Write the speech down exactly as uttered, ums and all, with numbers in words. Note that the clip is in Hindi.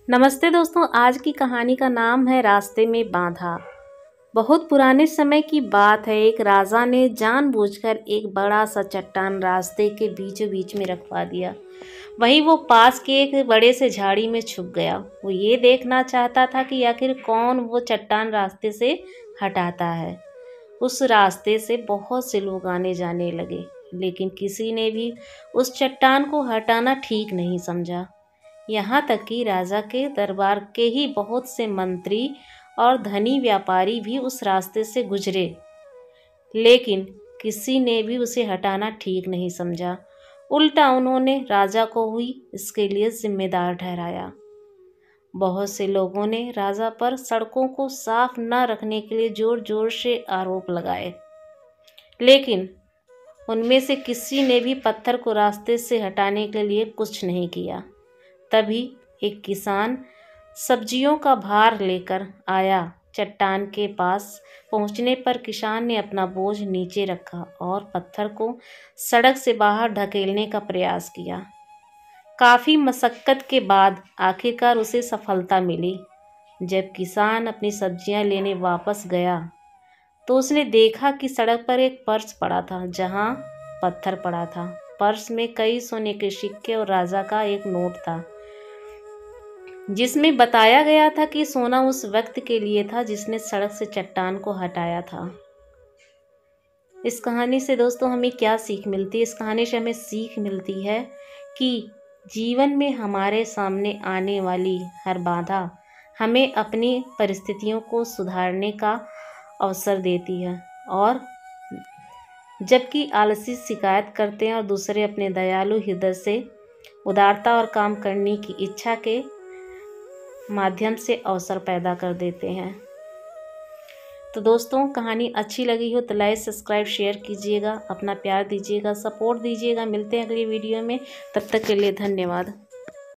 नमस्ते दोस्तों, आज की कहानी का नाम है रास्ते में बांधा। बहुत पुराने समय की बात है। एक राजा ने जानबूझकर एक बड़ा सा चट्टान रास्ते के बीचों बीच में रखवा दिया। वहीं वो पास के एक बड़े से झाड़ी में छुप गया। वो ये देखना चाहता था कि आखिर कौन वो चट्टान रास्ते से हटाता है। उस रास्ते से बहुत से लोग आने जाने लगे, लेकिन किसी ने भी उस चट्टान को हटाना ठीक नहीं समझा। यहाँ तक कि राजा के दरबार के ही बहुत से मंत्री और धनी व्यापारी भी उस रास्ते से गुजरे, लेकिन किसी ने भी उसे हटाना ठीक नहीं समझा। उल्टा उन्होंने राजा को ही इसके लिए जिम्मेदार ठहराया। बहुत से लोगों ने राजा पर सड़कों को साफ न रखने के लिए जोर जोर से आरोप लगाए, लेकिन उनमें से किसी ने भी पत्थर को रास्ते से हटाने के लिए कुछ नहीं किया। तभी एक किसान सब्जियों का भार लेकर आया। चट्टान के पास पहुंचने पर किसान ने अपना बोझ नीचे रखा और पत्थर को सड़क से बाहर ढकेलने का प्रयास किया। काफ़ी मशक्क़त के बाद आखिरकार उसे सफलता मिली। जब किसान अपनी सब्जियां लेने वापस गया तो उसने देखा कि सड़क पर एक पर्स पड़ा था, जहां पत्थर पड़ा था। पर्स में कई सोने के सिक्के और राजा का एक नोट था, जिसमें बताया गया था कि सोना उस व्यक्ति के लिए था जिसने सड़क से चट्टान को हटाया था। इस कहानी से दोस्तों हमें क्या सीख मिलती है? इस कहानी से हमें सीख मिलती है कि जीवन में हमारे सामने आने वाली हर बाधा हमें अपनी परिस्थितियों को सुधारने का अवसर देती है, और जबकि आलसी शिकायत करते हैं और दूसरे अपने दयालु हृदय से उदारता और काम करने की इच्छा के माध्यम से अवसर पैदा कर देते हैं। तो दोस्तों, कहानी अच्छी लगी हो तो लाइक सब्सक्राइब शेयर कीजिएगा, अपना प्यार दीजिएगा, सपोर्ट दीजिएगा। मिलते हैं अगली वीडियो में, तब तक के लिए धन्यवाद।